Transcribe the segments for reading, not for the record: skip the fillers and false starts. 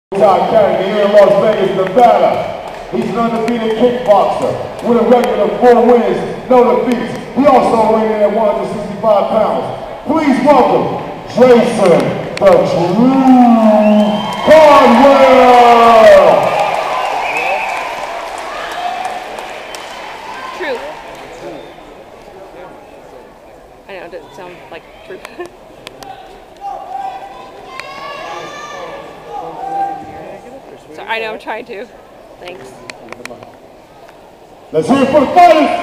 Carrying here in Las Vegas, Nevada. He's an undefeated kickboxer with a record of 4 wins, no defeats. He also weighed in at 165 pounds. Please welcome Jason the Trueph Caldwell. Trueph. I know, it doesn't sound like Trueph. So I know, I'm trying to. Thanks. Let's hear it for the fighters.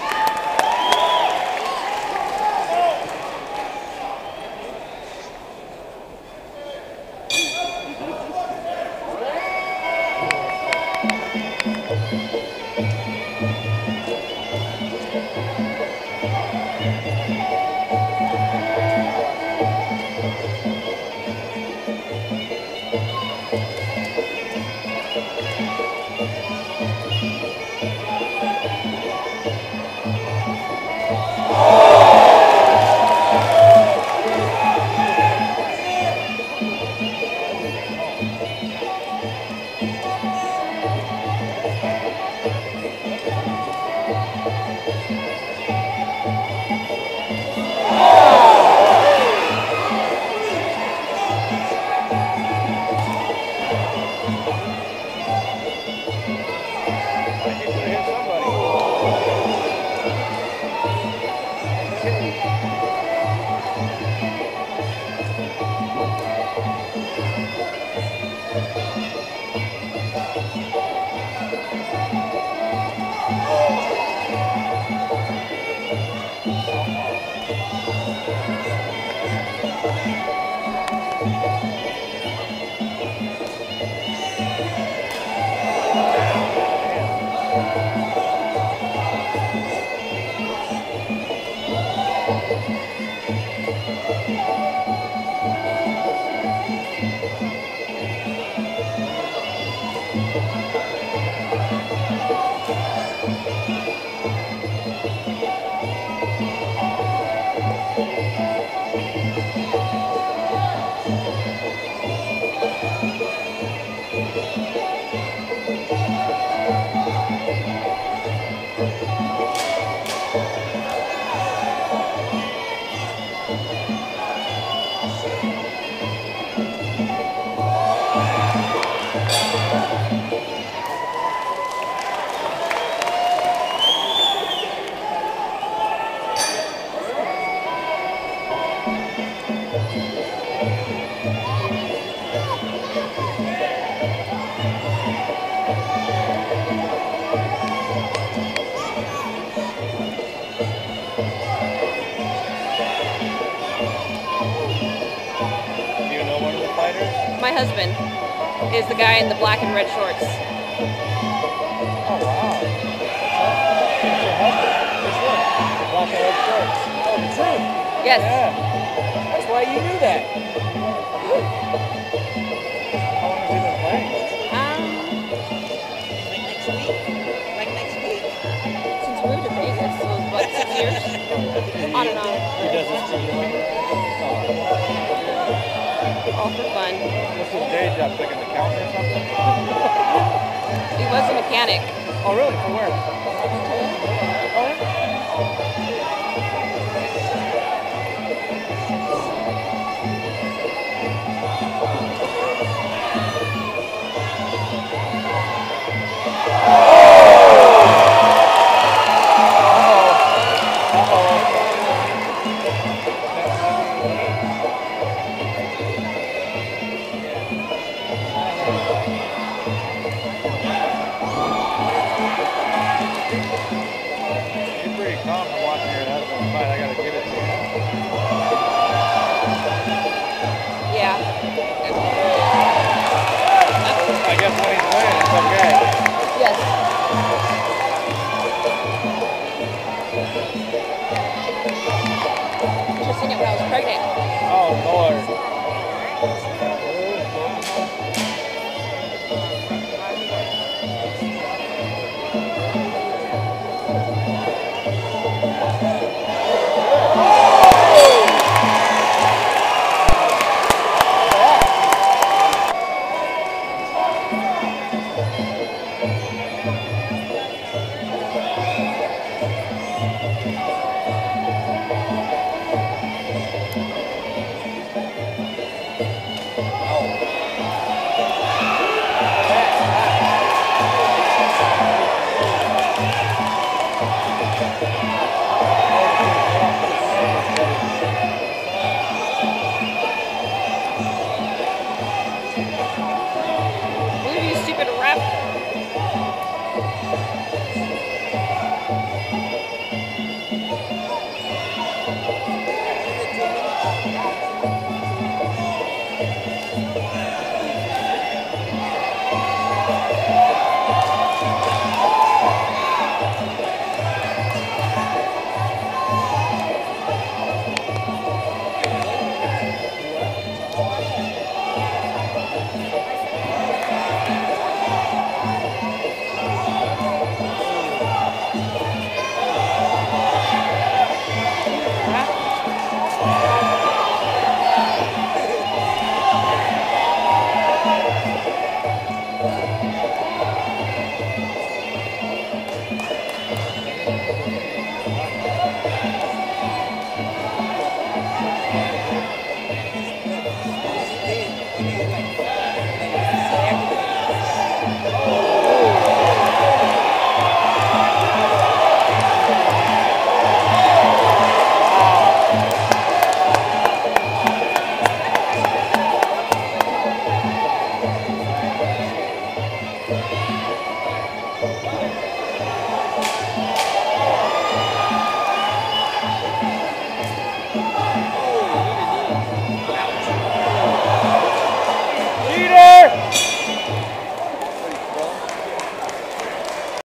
My husband is the guy in the black and red shorts. Oh, wow. What's your husband? Which one? The black and red shorts. Oh, the Trueph. Yes. Yeah. That's why you knew that. How long has he been playing? Like next week. Since we moved to Vegas, so it was about 6 years. On and on. He does this for you? All for fun. What's his day job? Like an accountant or something? He was a mechanic. Oh, really? For where? Oh, yeah. Yeah. I guess when he